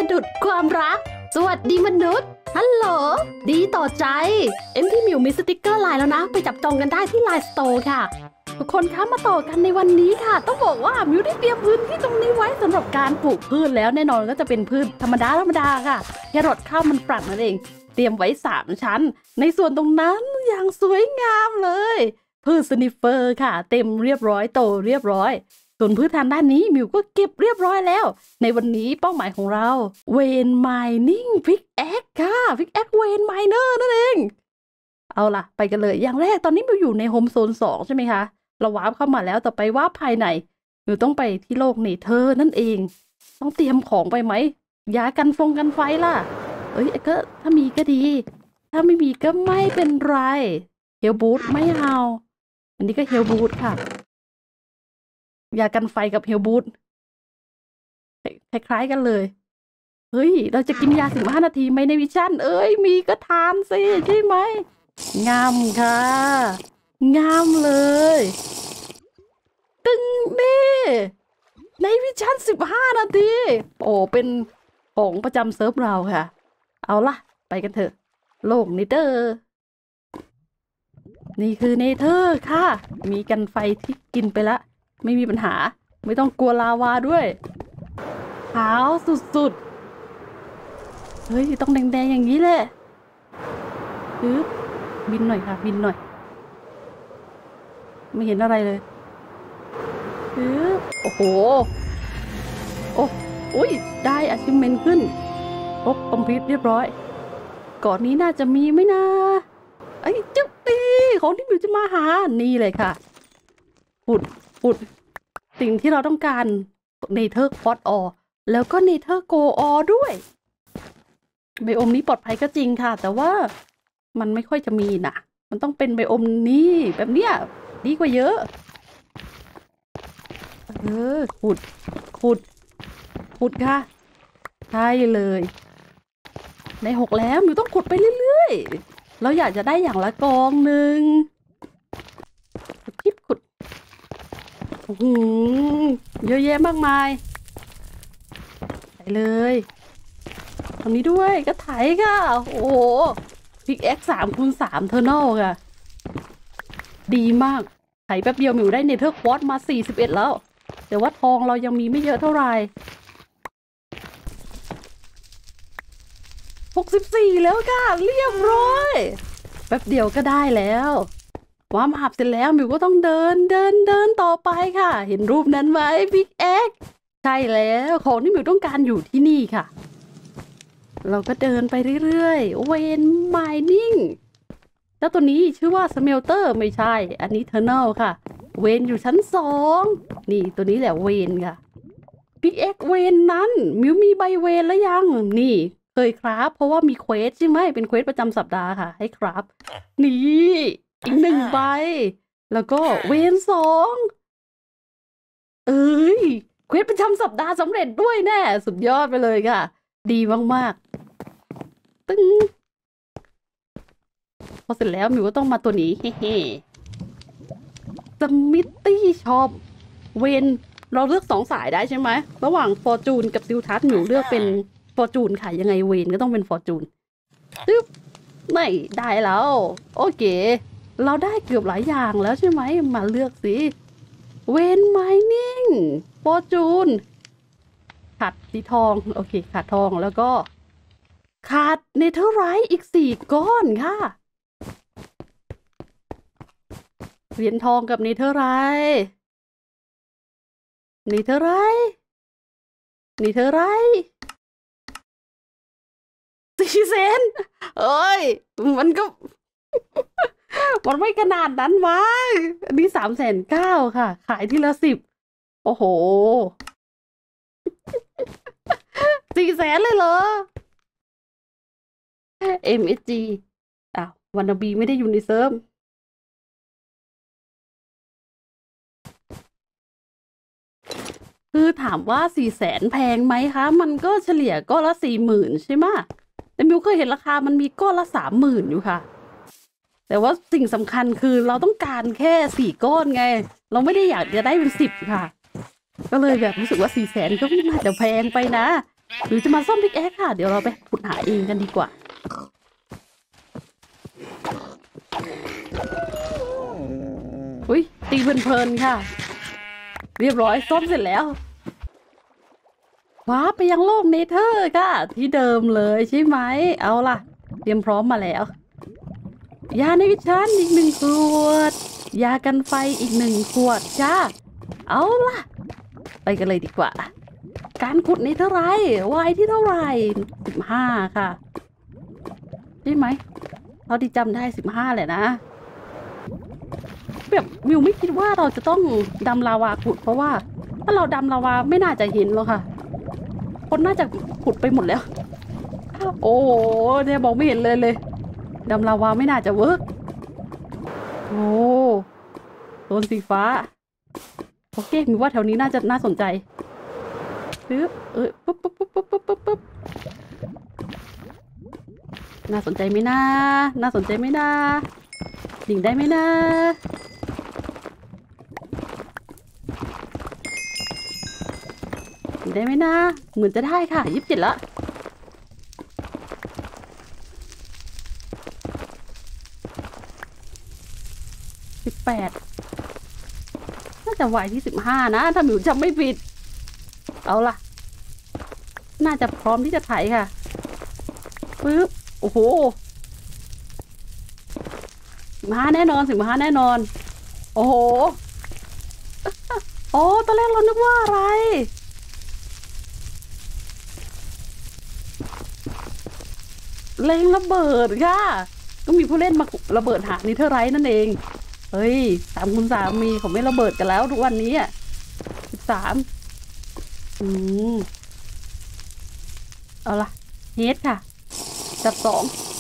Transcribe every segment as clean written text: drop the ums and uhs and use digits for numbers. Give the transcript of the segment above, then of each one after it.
ดุจความรักสวัสดีมนุษย์ฮัลโหลดีต่อใจพี่หมิวมีสติกเกอร์ไลน์แล้วนะไปจับจองกันได้ที่ไลน์สโตร์ค่ะทุกคนคะมาต่อกันในวันนี้ค่ะต้องบอกว่ามิวได้เตรียมพื้นที่ตรงนี้ไว้สำหรับการปลูกพืชแล้วแน่นอนก็จะเป็นพืชธรรมดาค่ะแครอทข้าวมันฝรั่งนั่นเองเตรียมไว้3ชั้นในส่วนตรงนั้นอย่างสวยงามเลยพืชสนิฟเฟอร์ค่ะเต็มเรียบร้อยโตเรียบร้อยส่วนพืชทางด้านนี้มิวก็เก็บเรียบร้อยแล้วในวันนี้เป้าหมายของเราเวนไมนิ่งพิกแอคค่ะพิกแอคเวนไมเนอร์นั่นเองเอาล่ะไปกันเลยอย่างแรกตอนนี้มิวอยู่ในโฮมโซน2ใช่ไหมคะเราวาร์ปเข้ามาแล้วต่อไปวาร์ปภายในมิวต้องไปที่โลกเนเธอร์นั่นเองต้องเตรียมของไปไหมยากันไฟล่ะก็ถ้ามีก็ดีถ้าไม่มีก็ไม่เป็นไรเฮลบูทไม่เอาอันนี้ก็เฮลบูทค่ะยากันไฟกับเฮลบูทคล้ายๆกันเลยเฮ้ยเราจะกินยา15 นาทีไหมในวิชั่นมีก็ทานสิใช่ไหมงามค่ะงามเลยตึงนี่ในวิชั่น15 นาทีโอ้เป็นของประจำเซิร์ฟเราค่ะเอาล่ะไปกันเถอะโลกเนเธอร์นี่คือเนเธอร์ค่ะมีกันไฟที่กินไปละไม่มีปัญหาไม่ต้องกลัวลาวาด้วยขาวสุดๆต้องแดงๆอย่างนี้แหละบินหน่อยค่ะบินหน่อยไม่เห็นอะไรเลยโอ้โหอุ้ยได้achievementขึ้นครบคอมพลีทเรียบร้อยก่อนนี้น่าจะมีไหมนะจุ๊บตีของที่มิวจะมาหานี่เลยค่ะปุดสิ่งที่เราต้องการเนเธอร์คอร์ดออแล้วก็เนเธอร์โกออด้วยไบโอมนี้ปลอดภัยก็จริงค่ะแต่ว่ามันไม่ค่อยจะมีนะมันต้องเป็นไบโอมนี้แบบเนี้ยดีกว่าเยอะขุดค่ะใช่เลยใน6แล้วมิวต้องขุดไปเรื่อยๆเราอยากจะได้อย่างละกองหนึ่งขุดเยอะแยะมากมายไปเลยตรงนี้ด้วยก็ไถค่ะโอ้โหพิกแอค3x3เทอร์นอลค่ะดีมากไถแป๊บเดียวมิวได้เนเธอร์ควอตมา41แล้วแต่ว่าทองเรายังมีไม่เยอะเท่าไหร่64แล้วค่ะเรียบร้อยแป๊บเดียวก็ได้แล้ววาร์มอัพเสร็จแล้วมิวก็ต้องเดินต่อไปค่ะเห็นรูปนั้นไหมพิกแอคใช่แล้วของที่มิวต้องการอยู่ที่นี่ค่ะเราก็เดินไปเรื่อยๆเวนไมนิ่งแล้วตัวนี้ชื่อว่าสเมลเตอร์ไม่ใช่อันนี้เทอร์เนลค่ะเวนอยู่ชั้น2นี่ตัวนี้แหละเวนค่ะพิกแอคเวนนั้นมิวมีใบเวนแล้วยังนี่เคยครับเพราะว่ามีเควสใช่ไหมเป็นเควสประจำสัปดาห์ค่ะให้ครับนี่อีก1 ใบแล้วก็เวน2เควสประจำสัปดาห์สำเร็จด้วยแน่สุดยอดไปเลยค่ะดีมากๆตึ้งพอเสร็จแล้วมิวก็ต้องมาตัวนี้เฮ้สมิตตี้ช็อปเวนเราเลือก2 สายได้ใช่ไหมระหว่างฟอร์จูนกับซิลทัสมิวเลือกเป็นฟอร์จูนค่ะยังไงเวนก็ต้องเป็นฟอร์จูนตึ๊บไม่ได้แล้วโอเคเราได้เกือบหลายอย่างแล้วใช่ไหมมาเลือกสิเวนไมนิ่งฟอร์จูนขาดสีทองโอเคขาดทองแล้วก็ขาดเนเธอร์ไรท์อีก4 ก้อนค่ะเหรียญทองกับเนเธอร์ไรท์400,000มันก็ มันไม่ขนาดนั้นวะอันนี้390,000ค่ะขายทีละ10โอ้โห400,000เลยเหรอ MSG วันนาบีไม่ได้อยู่ในเซิร์ฟคือถามว่า400,000แพงไหมคะมันก็เฉลี่ยก้อนละ40,000ใช่ไหมแต่มิวเคยเห็นราคามันมีก้อนละ30,000อยู่ค่ะแต่ว่าสิ่งสำคัญคือเราต้องการแค่4 ก้อนไงเราไม่ได้อยากจะได้เป็น10ค่ะก็เลยแบบรู้สึกว่า400,000ก็น่าจะแพงไปนะหรือจะมาซ่อมพิกแอคค่ะเดี๋ยวเราไปขุดหาเองกันดีกว่าอุ้ยตีเพลินๆค่ะเรียบร้อยซ่อมเสร็จแล้วว้าไปยังโลกเนเธอร์ค่ะที่เดิมเลยใช่ไหมเอาล่ะเตรียมพร้อมมาแล้วยาในวิชันอีก1 ขวดยากันไฟอีก1 ขวดจ้าเอาล่ะไปกันเลยดีกว่าการขุดนี้เท่าไรวายที่เท่าไร15ค่ะใช่ไหมเราที่จำได้15แหละนะแบบมิวไม่คิดว่าเราจะต้องดำลาวาขุดเพราะว่าถ้าเราดำลาวาไม่น่าจะเห็นหรอกค่ะคนน่าจะขุดไปหมดแล้วโอ้โหเนี่ยบอกไม่เห็นเลยดำลาวาไม่น่าจะเวิร์กโอ้โซนสีฟ้าโอเคมิวว่าแถวนี้น่าสนใจปึ๊บปุ๊บน่าสนใจไหมนะน่าสนใจไหมนะดิ่งได้ไหมนะดิ่งได้ไหมนะเหมือนจะได้ค่ะ27ละ18น่าจะวายที่15นะถ้าหมิวจำไม่ผิดเอาล่ะน่าจะพร้อมที่จะไถค่ะปึ๊บโอ้โห15แน่นอน15แน่นอนโอ้โหโอ้ตอนแรกเรานึกว่าอะไรเล็งระเบิดค่ะก็มีผู้เล่นมาระเบิดหานิเทอร์ไรท์นั่นเองเฮ้ยตามคุณสามีเขาไม่ระเบิดกันแล้วทุกวันนี้13เอาล่ะเฮดค่ะจับ2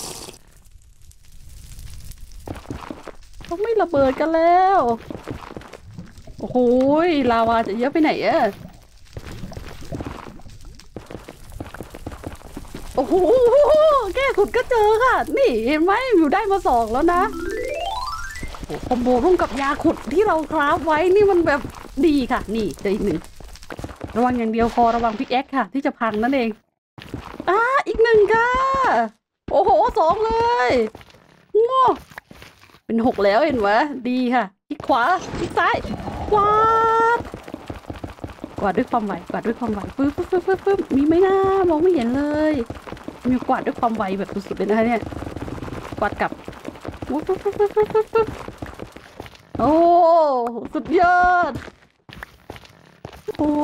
เขาไม่ระเบิดกันแล้วโอ้โหลาวาจะเยอะไปไหนโอ้โหแก้ขุดก็เจอค่ะนี่เห็นไหมอยู่ได้มา2แล้วนะโอ้คอมโบร่วมกับยาขุดที่เราคราฟไว้นี่มันแบบดีค่ะนี่เจออีก1ระวังอย่างเดียวพอระวังพิกแอคค่ะที่จะพังนั่นเองอีก1ค่ะโอ้โห2เลยโง่เป็น6แล้วเห็นไหมดีค่ะคลิกขวาคลิกซ้ายกวาดด้วยความไวปึ๊บมีไหมนะมองไม่เห็นเลยมีกวาดด้วยความไวแบบสุดๆเลยนะคะเนี่ยกวาดกลับปึ๊บโอ้สุดยอดโอ้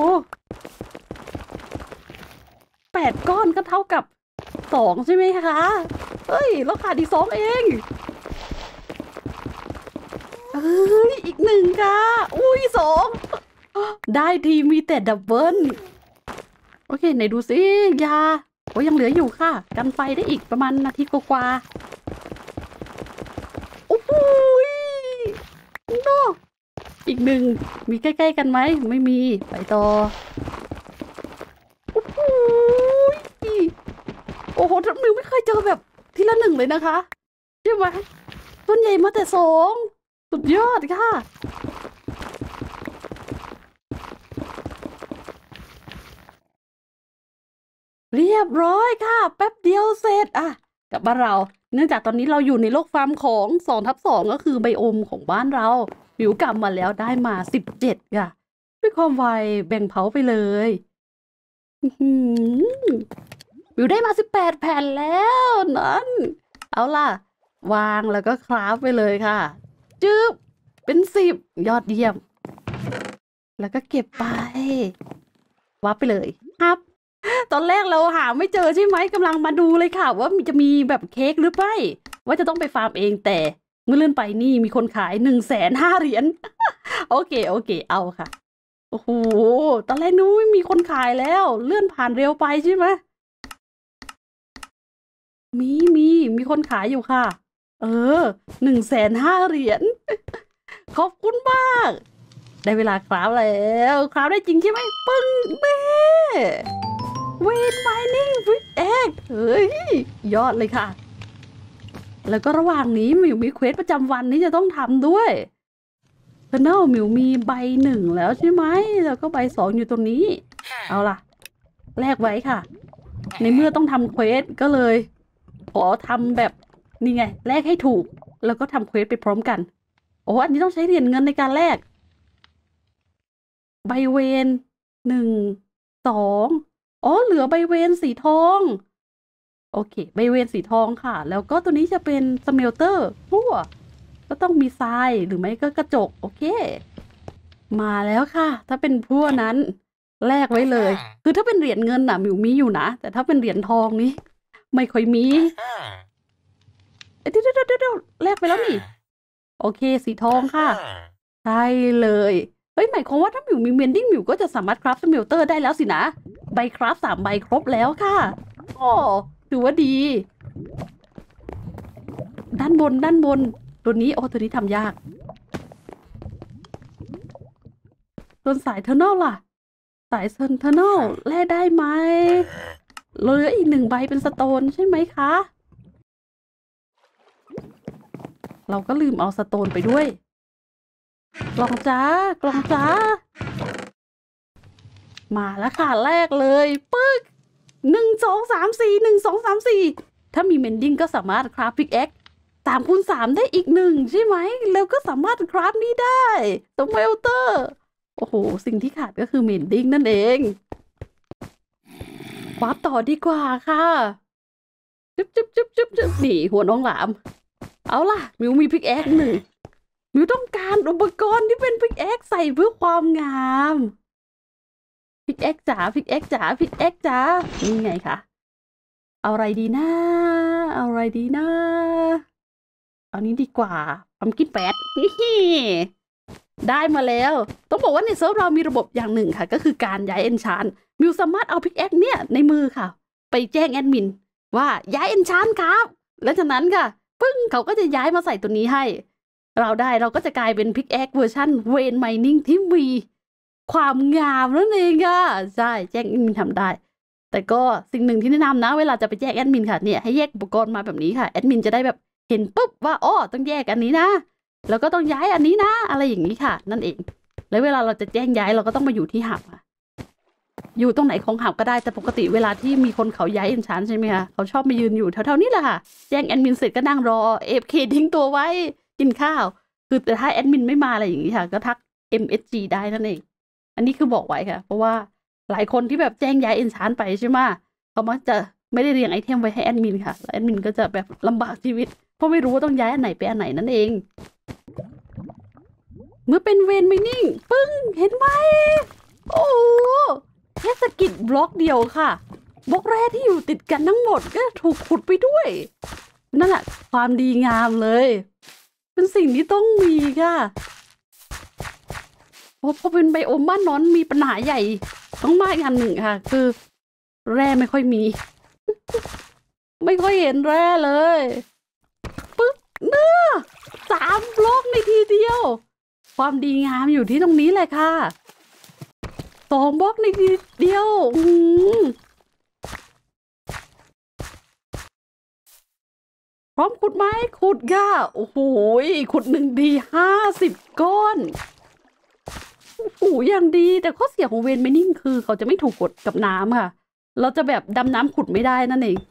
8 ก้อนก็เท่ากับ2ใช่ไหมคะเฮ้ยเราขาดอีก2เองอีก1ค่ะอุ้ย2ได้ทีมีแต่ดับเบิลโอเคไหนดูสิยาโอ้ยังเหลืออยู่ค่ะกันไฟได้อีกประมาณนาทีกว่าโอ้โหโนอีก1มีใกล้ๆกันไหมไม่มีไปต่อโอ้โหโอ้โหทับมิวไม่เคยเจอแบบทีละ1เลยนะคะใช่ไหมต้นใหญ่มาแต่2สุดยอดค่ะเรียบร้อยค่ะแป๊บเดียวเสร็จกลับบ้านเราเนื่องจากตอนนี้เราอยู่ในโลกฟาร์มของ2/2ก็คือไบโอมของบ้านเรามิวกลับมาแล้วได้มา17ค่ะด้วยความไวแบ่งเผาไปเลยมิวได้มา18แผ่นแล้วนั้นเอาล่ะวางแล้วก็คราฟไปเลยค่ะจึ๊บเป็น10ยอดเยี่ยมแล้วก็เก็บไปวับไปเลยครับตอนแรกเราหาไม่เจอใช่ไหมกำลังมาดูเลยค่ะว่าจะมีแบบเค้กหรือไม่ว่าจะต้องไปฟาร์มเองแต่เมื่อเลื่อนไปนี่มีคนขาย105,000 เหรียญ โอเคเอาค่ะโอ้โหตอนแรกนู้นมีคนขายแล้วเลื่อนผ่านเร็วไปใช่ไหมมีคนขายอยู่ค่ะ105,000 เหรียญ ขอบคุณมากได้เวลาคราฟแล้วคราฟได้จริงใช่ไหมปึ้งเบ้เวนไมนิ่งฟิตแอคเฮ้ยยอดเลยค่ะแล้วก็ระหว่างนี้มิวมีเควสประจำวันนี้จะต้องทำด้วยเพอร์เนลมิวมีใบ1แล้วใช่ไหมแล้วก็ใบ2อยู่ตรงนี้เอาล่ะแลกไว้ค่ะ ในเมื่อต้องทำเควสก็เลย ขอทำแบบนี่ไงแลกให้ถูก แล้วก็ทำเควสไปพร้อมกันโอ้อันนี้ต้องใช้เหรียญเงินในการแลกใบเวน1 2อ๋อเหลือใบเวนสีทองโอเคใบเวนสีทองค่ะ แล้วก็ตัวนี้จะเป็นสเมลเตอร์พั่วก็ต้องมีทรายหรือไม่ก็กระจกโอเค มาแล้วค่ะ ถ้าเป็นพั่วนั้นแลกไว้เลย คือถ้าเป็นเหรียญเงินน่ะมิวมีอยู่นะแต่ถ้าเป็นเหรียญทองนี่ไม่ค่อยมีเดี๋ยวแลกไปแล้วนี่โอเคสีทองค่ะใช่เลยเฮ้ยหมายความว่าถ้ามิวมีเมนดิ้งมิวก็จะสามารถคราฟสเมลเตอร์ได้แล้วสินะใบคราฟ3 ใบครบแล้วค่ะอ๋อถือว่าดีด้านบนตัวนี้โอ้ตัวนี้ทำยากส่วนสายเทอร์นอลล่ะสายเทอร์นอลแลกได้ไหมเหลืออีก1 ใบเป็นสโตนใช่ไหมคะเราก็ลืมเอาสโตนไปด้วยกล่องจ้ากล่องจ้ามาแล้วค่ะแรกเลยปึ๊ก1 2 3 4ถ้ามีเมนดิ้งก็สามารถคราฟพิกแอค3 คูณ 3ได้อีก1ใช่ไหมแล้วก็สามารถคราฟนี้ได้สเมลเตอร์โอ้โหสิ่งที่ขาดก็คือเมนดิ้งนั่นเองคราฟต่อดีกว่าค่ะจึ๊บนี่หัวน้องหลามเอาล่ะมิวมีพิกแอค1มิวต้องการอุปกรณ์ที่เป็นพิกแอคใส่เพื่อความงามพิกแอคจ๋าพิกแอคจ๋าพิกแอคจ๋านี่ไงคะเอาอะไรดีนะเอาอะไรดีนะเอานี้ดีกว่าพัมกินแปดได้มาแล้วต้องบอกว่าในเซิร์ฟเรามีระบบอย่างหนึ่งค่ะก็คือการย้ายเอนชานมิวสามารถเอาพิกแอคเนี่ยในมือค่ะไปแจ้งแอดมินว่าย้ายเอนชานครับและจากนั้นค่ะปึ้งเขาก็จะย้ายมาใส่ตัวนี้ให้เราก็จะกลายเป็นพิกแอคเวอร์ชันเวนไมนิ่งที่มีความงามนั่นเองค่ะใช่แจ้งแอดมินทำได้แต่ก็สิ่งหนึ่งที่แนะนำนะเวลาจะไปแจ้งแอดมินค่ะเนี่ยให้แยกอุปกรณ์มาแบบนี้ค่ะแอดมินจะได้แบบเห็นปุ๊บว่าอ๋อต้องแยกอันนี้นะแล้วก็ต้องย้ายอันนี้นะอะไรอย่างนี้ค่ะนั่นเองแล้วเวลาเราจะแจ้งย้ายเราก็ต้องมาอยู่ที่หับค่ะอยู่ตรงไหนของหับก็ได้แต่ปกติเวลาที่มีคนเขาย้ายเอนชานใช่ไหมคะเขาชอบมายืนอยู่แถวๆนี้แหละค่ะแจ้งแอดมินเสร็จก็นั่งรอAFKทิ้งตัวไว้กินข้าวคือแต่ถ้าแอดมินไม่มาอะไรอย่างนี้ค่ะก็ทัก MSG ได้นั่นเองอันนี้คือบอกไว้ค่ะเพราะว่าหลายคนที่แบบแจ้งย้ายเอนชานไปใช่ไหมเขามักจะไม่ได้เรียงไอเทมไว้ให้แอดมินค่ะแอดมินก็จะแบบลำบากชีวิตเพราะไม่รู้ว่าต้องย้ายอันไหนไปอันไหนนั่นเองเมื่อเป็นเวนไม่นิ่งปึ้งเห็นไหมโอ้แค่สกิดบล็อกเดียวค่ะบล็อกแรกที่อยู่ติดกันทั้งหมดก็ถูกขุดไปด้วยนั่นแหละความดีงามเลยเป็นสิ่งที่ต้องมีค่ะพอเป็นไบโอมบ้านนอนมีปัญหาใหญ่ต้องมากอันหนึ่งค่ะคือแร่ไม่ค่อยมี ไม่ค่อยเห็นแร่เลยปึ๊บเนื้อ3 บล็อกในทีเดียวความดีงามอยู่ที่ตรงนี้เลยค่ะ2 บล็อกในทีเดียวพร้อมขุดไหมขุดค่ะโอ้โหขุด1 ที50 ก้อนโอ้โหอย่างดีแต่ข้อเสียของเวนไมนิ่งคือเขาจะไม่ถูกกดกับน้ำค่ะเราจะแบบดำน้ำขุดไม่ได้นั่นเอง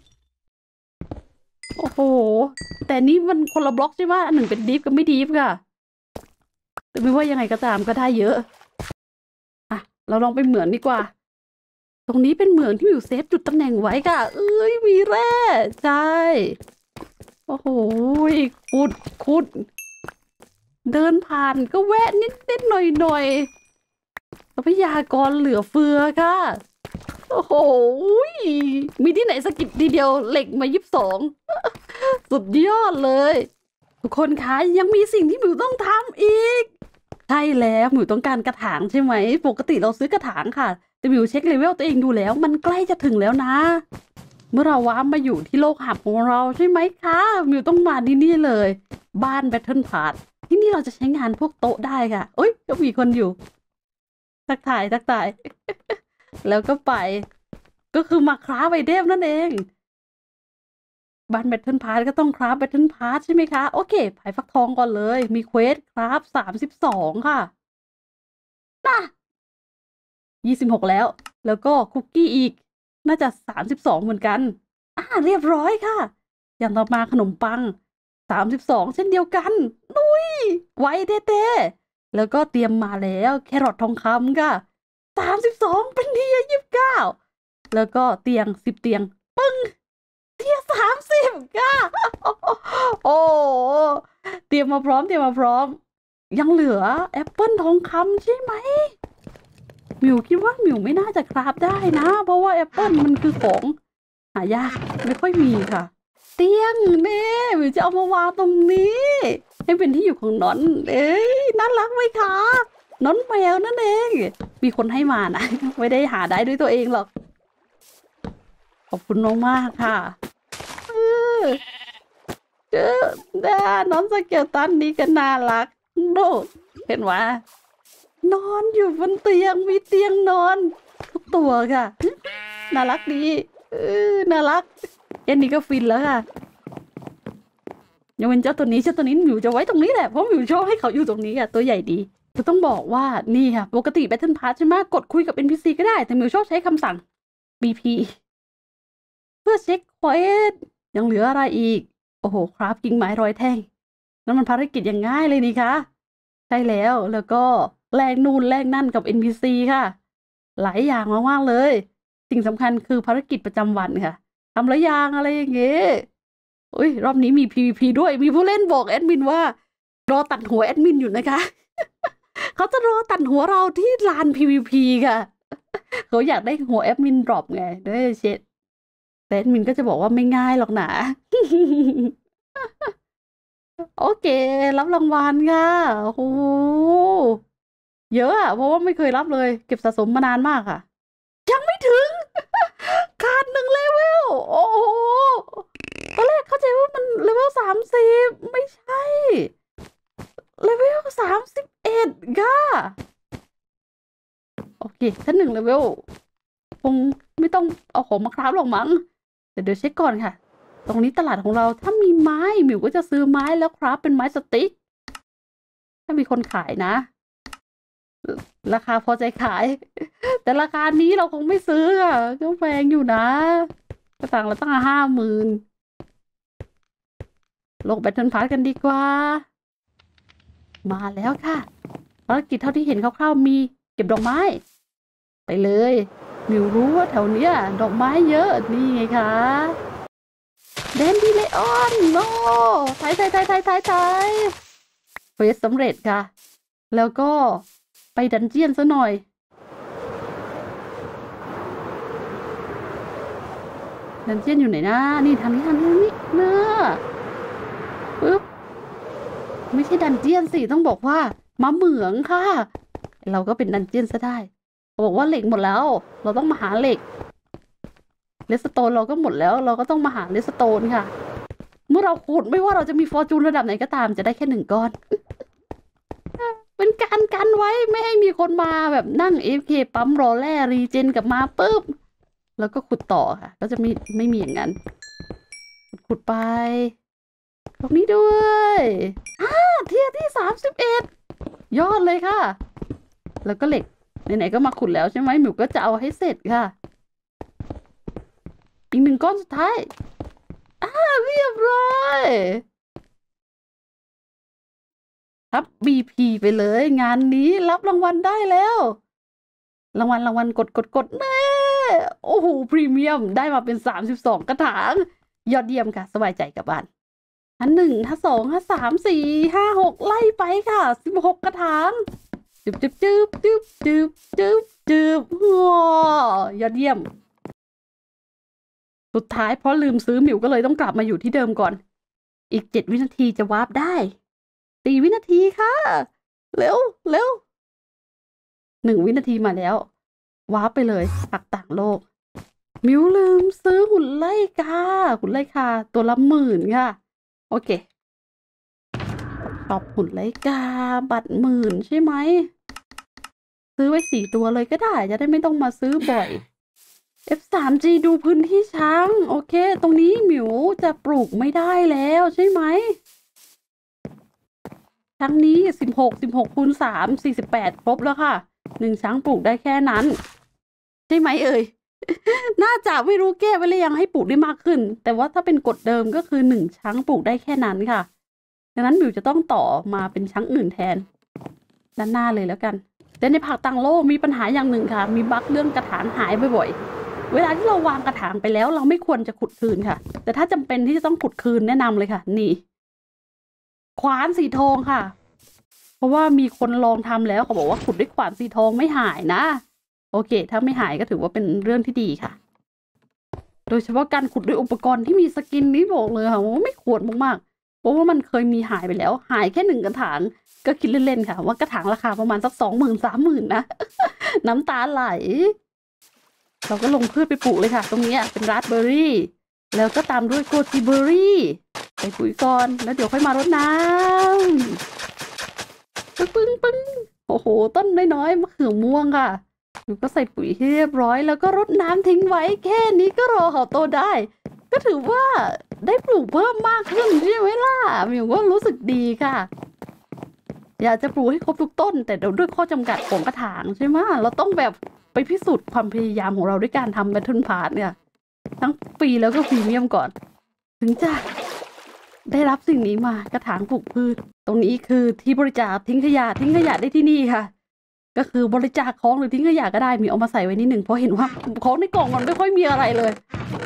โอ้โหแต่นี่มันคนละบล็อกใช่ไหมอันหนึ่งเป็นดีฟกับไม่ดีฟค่ะแต่ไม่ว่ายังไงก็ตามก็ได้เยอะอ่ะเราลองไปเหมืองดีกว่าตรงนี้เป็นเหมืองที่อยู่เซฟจุดตำแหน่งไว้ค่ะเอ้ยมีแร่ใช่โอ้โหขุดเดินผ่านก็แวะนิดหน่อยทรัพยากรเหลือเฟือค่ะโอ้โหมีที่ไหนสกิดทีเดียวเหล็กมา22สุดยอดเลยทุกคนคะยังมีสิ่งที่หมิวต้องทำอีกใช่แล้วหมิวต้องการกระถางใช่ไหมปกติเราซื้อกระถางค่ะแต่หมิวเช็คเลเวลตัวเองดูแล้วมันใกล้จะถึงแล้วนะเมื่อเราว้ามาอยู่ที่โลกหับของเราใช่ไหมคะหมิวต้องมาที่นี่เลยบ้านแบทเทิลพาร์ทที่นี่เราจะใช้งานพวกโต๊ะได้ค่ะเอ้ยก็มีคนอยู่ทักทาย แล้วก็ไปก็คือมาคราฟไอเทมนั่นเองบ้านแบทเทิลพาร์ทก็ต้องคราฟแบทเทิลพาร์ทใช่ไหมคะโอเคไผ่ฟักทองก่อนเลยมีเควสคราฟ32ค่ะน่ะ26แล้วแล้วก็คุกกี้อีกน่าจะ32เหมือนกันเรียบร้อยค่ะอย่างต่อมาขนมปัง32เช่นเดียวกันนุ้ยไวเต้ๆแล้วก็เตรียมมาแล้วแครอททองคำค่ะ32เป็นเทีย29แล้วก็เตียง10เตียงปึ้งเทีย30ค่ะโอ้เตรียมมาพร้อมยังเหลือแอปเปิลทองคำใช่ไหมหมิวคิดว่าหมิวไม่น่าจะคราฟได้นะเพราะว่าแอปเปิลมันคือของหายากไม่ค่อยมีค่ะเตียงนี่หมิวจะเอามาวางตรงนี้ให้เป็นที่อยู่ของนอนน่ารักไหมคะน้องแมวนั่นเองมีคนให้มานะไม่ได้หาได้ด้วยตัวเองหรอกขอบคุณมากๆค่ะเจอน้องสเกลตันนี้ก็น่ารักดูเห็นว่านอนอยู่บนเตียงมีเตียงนอนทุกตัวค่ะน่ารักดีน่ารักแค่นี้ก็ฟินแล้วค่ะยังเป็นเจ้าตัวนี้หมิวจะไว้ตรงนี้แหละเพราะหมิวชอบให้เขาอยู่ตรงนี้อ่ะตัวใหญ่ดีคือต้องบอกว่านี่ค่ะปกติ Battle Pass ใช่ไหมกดคุยกับ NPC ก็ได้แต่หมิวชอบใช้คำสั่ง BP เพื่อเช็คเควสยังเหลืออะไรอีกโอ้โหคราฟกิ่งไม้ร้อยแท่งนั่นมันภารกิจอย่างง่ายเลยนี่คะใช่แล้วก็แลกนู่นแลกนั่นกับ NPC ค่ะหลายอย่างมากๆเลยสิ่งสำคัญคือภารกิจประจำวันค่ะทำหลายอย่างอะไรอย่างเงี้ยอุ้ยรอบนี้มี PVP ด้วยมีผู้เล่นบอกแอดมินว่ารอตัดหัวแอดมินอยู่นะคะ เขาจะรอตัดหัวเราที่ลาน PVP ค่ะเขาอยากได้หัวแอดมินดรอปไงด้วยเชดแต่แอดมินก็จะบอกว่าไม่ง่ายหรอกนะ โอเครับรางวัลค่ะโอ้โหเยอะอะเพราะว่าไม่เคยรับเลยเก็บสะสมมานานมากค่ะยังไม่ถึง ขาด1 เลเวลโอ้โหตอนแรกเข้าใจว่ามันเลเวล30ไม่ใช่เลเวล31ค่ะโอเคถ้า1 เลเวลคงไม่ต้องเอาของมาคราฟหรอกมั้งแต่เดี๋ยวเช็คก่อนค่ะตรงนี้ตลาดของเราถ้ามีไม้หมิวก็จะซื้อไม้แล้วคราฟเป็นไม้สติ๊กถ้ามีคนขายนะราคาพอใจขาย แต่ราคานี้เราคงไม่ซื้ออ่ะก็แพงอยู่นะกระต่างเราตั้ง50,000โลกแบทเทิลพาสกันดีกว่ามาแล้วค่ะภารกิจเท่าที่เห็นคร่าวๆมีเก็บดอกไม้ไปเลยมิวรู้ว่าแถวเนี้ยดอกไม้เยอะนี่ไงคะแดนดี้เลออนโน่ไทยเควสสำเร็จค่ะแล้วก็ไปดันเจียนซะหน่อยดันเจียนอยู่ไหนนะนี่ทางนี้นะปึ๊บไม่ใช่ดันเจียนสิต้องบอกว่าม้าเหมืองค่ะเราก็เป็นดันเจียนซะได้บอกว่าเหล็กหมดแล้วเราต้องมาหาเหล็กเลสโตนเราก็หมดแล้วเราก็ต้องมาหาเลสโตนค่ะเมื่อเราขุดไม่ว่าเราจะมีฟอร์จูนระดับไหนก็ตามจะได้แค่1 ก้อน เป็นการกันไว้ไม่ให้มีคนมาแบบนั่ง AFK ปั๊มรอแร่รีเจนกลับมาปุ๊บแล้วก็ขุดต่อค่ะก็จะไม่มีอย่างนั้นขุดไปตรงนี้ด้วยเทียร์ที่31ยอดเลยค่ะแล้วก็เหล็กไหนๆก็มาขุดแล้วใช่ไหมหมิวก็จะเอาให้เสร็จค่ะอีก1 ก้อนสุดท้ายเรียบร้อยรับ BP ไปเลยงานนี้รับรางวัลได้แล้วรางวัลกดแน่โอ้โหพรีเมียมได้มาเป็น32 กระถางยอดเยี่ยมค่ะสบายใจกับบ้านอัน1ถ้า2ถ้า3 4 5 6ไล่ไปค่ะ16 กระถางจืบยอดเยี่ยมสุดท้ายเพราะลืมซื้อหมิวก็เลยต้องกลับมาอยู่ที่เดิมก่อนอีก7 วินาทีจะวาร์ปได้4 วินาทีค่ะเร็ว1 วินาทีมาแล้ววาร์ปไปเลยปักต่างโลกมิวลืมซื้อหุ่นไล่กาตัวละ10,000ค่ะโอเคชอบหุ่นไล่กาบัตร10,000ใช่ไหมซื้อไว้4 ตัวเลยก็ได้จะได้ไม่ต้องมาซื้อบ่อย F3G ดูพื้นที่ช้างโอเคตรงนี้หมิวจะปลูกไม่ได้แล้วใช่ไหมช้างนี้16คูณ3 48ครบแล้วค่ะ1 ช้างปลูกได้แค่นั้นช่ไหมเอ่ย น่าจะไม่รู้แก้ไว้หรือยังให้ปลูกได้มากขึ้น แต่ว่าถ้าเป็นกฎเดิมก็คือ1ชั้งปลูกได้แค่นั้นค่ะดังนั้นมิวจะต้องต่อมาเป็นชั้งอื่นแทนด้านหน้าเลยแล้วกันแต่ในผักต่างโลกมีปัญหาอย่างหนึ่งค่ะมีบั๊กเรื่องกระถางหายบ่อยๆเวลาที่เราวางกระถางไปแล้วเราไม่ควรจะขุดคืนค่ะแต่ถ้าจำเป็นที่จะต้องขุดคืนแนะนำเลยค่ะนี่ขวานสีทองค่ะเพราะว่ามีคนลองทำแล้วเขาบอกว่าขุดด้วยขวานสีทองไม่หายนะโอเคถ้าไม่หายก็ถือว่าเป็นเรื่องที่ดีค่ะโดยเฉพาะการขุดด้วยอุปกรณ์ที่มีสกินนี้บอกเลยค่ะว่าไม่ควรมากๆเพราะว่ามันเคยมีหายไปแล้วหายแค่1กระถางก็คิดเล่นๆค่ะว่ากระถางราคาประมาณสัก20,000-30,000นะ น้ำตาไหลเราก็ลงพืชไปปลูกเลยค่ะตรงนี้เป็นราสเบอร์รี่แล้วก็ตามด้วยโกจิเบอร์รี่ไปปุ๋ยก่อนแล้วเดี๋ยวค่อยมารดน้ำปึ้งปึ้งโอ้โหต้นน้อยๆมะเขือม่วงค่ะอยู่ก็ใส่ปุ๋ยให้เรียบร้อยแล้วก็รดน้ำทิ้งไว้แค่นี้ก็รอเขาโตได้ก็ถือว่าได้ปลูกเพิ่มมากขึ้นใช่ไหมล่ะมิวก็รู้สึกดีค่ะอยากจะปลูกให้ครบทุกต้นแต่ด้วยข้อจำกัดของกระถางใช่ไหมเราต้องแบบไปพิสูจน์ความพยายามของเราด้วยการทำแบทเทิลพาร์ทเนี่ยทั้งฟรีแล้วก็พรีเมียมก่อนถึงจะได้รับสิ่งนี้มากระถางปลูกพืชตรงนี้คือที่บริจาคทิ้งขยะได้ที่นี่ค่ะก็คือบริจาคของหรือทิ้งขยะก็ได้มีเอามาใส่ไว้นิดหนึ่งเพราะเห็นว่าของในกล่องมันไม่ค่อยมีอะไรเลย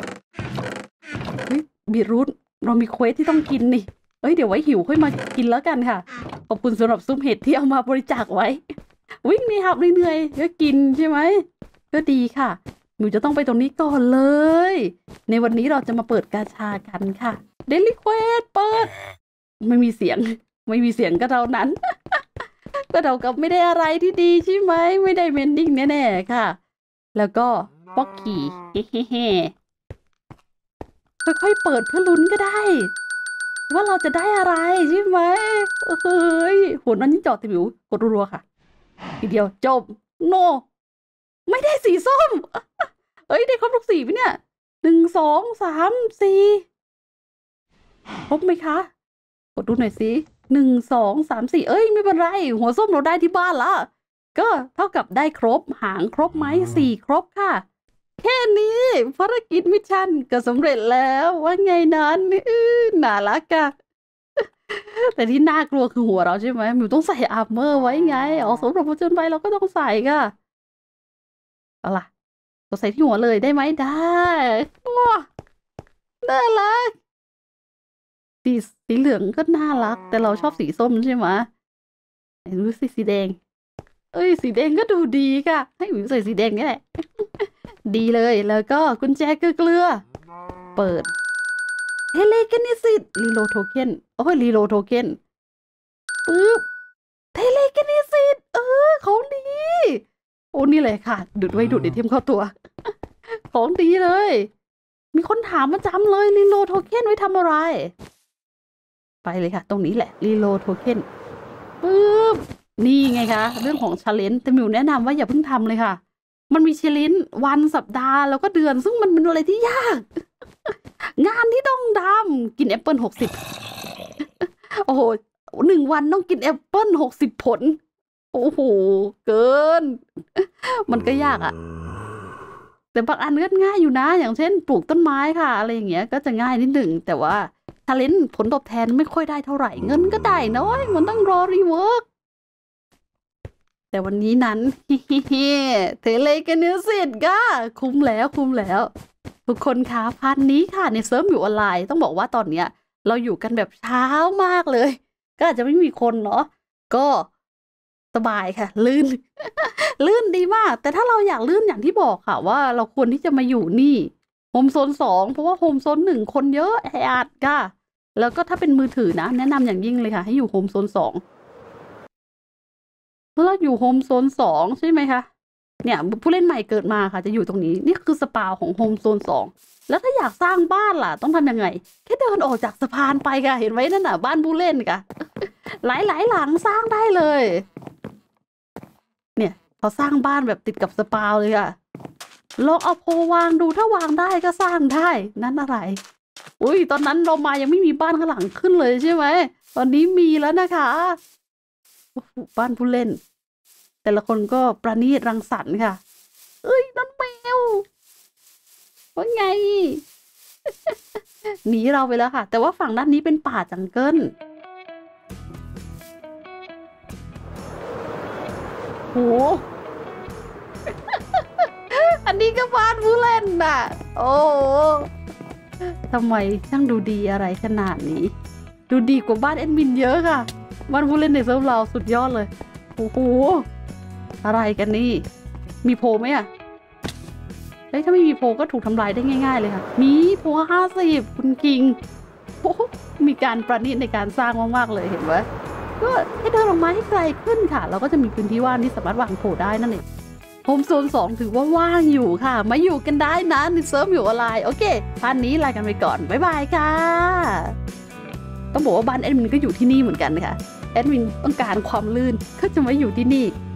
บีทรูทเรามีเควสที่ต้องกินนี่เดี๋ยวไว้หิวค่อยมากินแล้วกันค่ะขอบคุณสำหรับซุปเห็ดที่เอามาบริจาคไว้วิ่งนี่ครับเหนื่อยๆก็กินใช่ไหมก็ดีค่ะหนูจะต้องไปตรงนี้ก่อนเลยในวันนี้เราจะมาเปิดกาชากันค่ะเดลิเควสเปิดไม่มีเสียงก็เท่านั้น ก็เท่ากับไม่ได้อะไรที่ดีใช่ไหมไม่ได้เมนดิ้งแน่ๆค่ะแล้วก็ป๊อกกี้เฮ้ค่อยๆเปิดเพื่อลุ้นก็ได้ว่าเราจะได้อะไรใช่ไหมหัวนั้นยิ่งจอดติวิวกดรัวๆค่ะทีเดียวจบโนไม่ได้สีส้มได้ครบทุกสีไหมเนี่ย1 2 3 4ครบไหมคะกดดูหน่อยสิ1 2 3 4ไม่เป็นไรหัวส้มเราได้ที่บ้านละก็เท่ากับได้ครบหางครบไหม4ครบค่ะแค่นี้ภารกิจมิชชั่นก็สำเร็จแล้วว่าไงนั้นน่ารักอะแต่ที่น่ากลัวคือหัวเราใช่ไหมมิวต้องใส่อาร์เมอร์ไว้ไงออกสำหรับผจญภัยเราก็ต้องใส่ค่ะเอาล่ะก็ใส่ที่หัวเลยได้ไหมได้ว้าน่ารักสีเหลืองก็น่ารักแต่เราชอบสีส้มใช่ไหมดูสีแดงสีแดงก็ดูดีค่ะให้มิวใส่สีแดงนี่แหละดีเลยแล้วก็กุญแจเกลือเปิดเทเลเกนิสิตรีโลโทเค็นรีโลโทเค็นปึ๊บเทเลเกนิสิตของดีโอ้นี่เลยค่ะดูดไว้ดูดไอเทมเข้าตัวของดีเลยมีคนถามประจำเลยรีโลโทเค็นไว้ทำอะไรไปเลยค่ะตรงนี้แหละรีโลโทเค็นปึ๊บนี่ไงคะเรื่องของชาเลนจ์แต่มิวแนะนำว่าอย่าเพิ่งทำเลยค่ะมันมีชาเลนจ์วันสัปดาห์แล้วก็เดือนซึ่งมันเป็นอะไรที่ยากงานที่ต้องทำกินแอปเปิล60โอ้โห1 วันต้องกินแอปเปิล60 ผลโอ้โหเกินมันก็ยากอะแต่บางอันก็ง่ายอยู่นะอย่างเช่นปลูกต้นไม้ค่ะอะไรอย่างเงี้ยก็จะง่ายนิดหนึ่งแต่ว่าทาเลนต์ผลตอบแทนไม่ค่อยได้เท่าไหร่เงินก็ได้น้อยมันต้องรอรีเวิร์กแต่วันนี้นั้นเทเลกันเนื้อสิทธิ์ก็คุ้มแล้วทุกคนคะพาร์ทนี้ค่ะในเซิร์ฟอยู่ออนไลน์ต้องบอกว่าตอนเนี้ยเราอยู่กันแบบเช้ามากเลยก็อาจจะไม่มีคนเนาะก็สบายค่ะลื่น ลื่นดีมากแต่ถ้าเราอยากลื่นอย่างที่บอกค่ะว่าเราควรที่จะมาอยู่นี่โฮมโซน2เพราะว่าโฮมโซน1คนเยอะแออัดค่ะแล้วก็ถ้าเป็นมือถือนะแนะนำอย่างยิ่งเลยค่ะให้อยู่โฮมโซน2เมื่อเราอยู่โฮมโซน2ใช่ไหมคะเนี่ยผู้เล่นใหม่เกิดมาค่ะจะอยู่ตรงนี้นี่คือสปาของโฮมโซน2แล้วถ้าอยากสร้างบ้านล่ะต้องทำยังไงแค่เดินออกจากสะพานไปค่ะเห็นไว้นั่นน่ะบ้านผู้เล่นค่ะ หลายหลังสร้างได้เลยเนี่ยเขาสร้างบ้านแบบติดกับสปาเลยค่ะลองเอาโพวางดูถ้าวางได้ก็สร้างได้นั่นอะไรอุ้ยตอนนั้นเรามายังไม่มีบ้านข้างหลังขึ้นเลยใช่ไหมตอนนี้มีแล้วนะคะบ้านผู้เล่นแต่ละคนก็ประณีตรังสรรค์ค่ะเอ้ยนั่นแมวว่าไง หนีเราไปแล้วค่ะแต่ว่าฝั่งด้านนี้เป็นป่าจังเกิลโห อันนี้ก็บ้านผู้เล่นน่ะโอ้ทำไมช่างดูดีอะไรขนาดนี้ดูดีกว่าบ้านแอดมินเยอะค่ะบ้านผู้เล่นในเซิร์ฟเราสุดยอดเลยโอ้โหอะไรกันนี่มีโพไหมอะเฮ้ยถ้าไม่มีโพก็ถูกทำลายได้ง่ายๆเลยค่ะมีโพ50คุณคิงโอ้มีการประณีตในการสร้างมากๆเลยเห็นไหมก็ให้เดินออกมาให้ไกลขึ้นค่ะเราก็จะมีพื้นที่ว่างที่สามารถวางโพได้นั่นเองโฮมโซน2ถือว่าว่างอยู่ค่ะมาอยู่กันได้นะในเซิร์ฟอยู่ออนไลน์โอเคท่านนี้ลากันไปก่อนบ๊ายบายค่ะต้องบอกว่าบ้านแอดมินก็อยู่ที่นี่เหมือนกันค่ะแอดมินต้องการความลื่นก็จะมาอยู่ที่นี่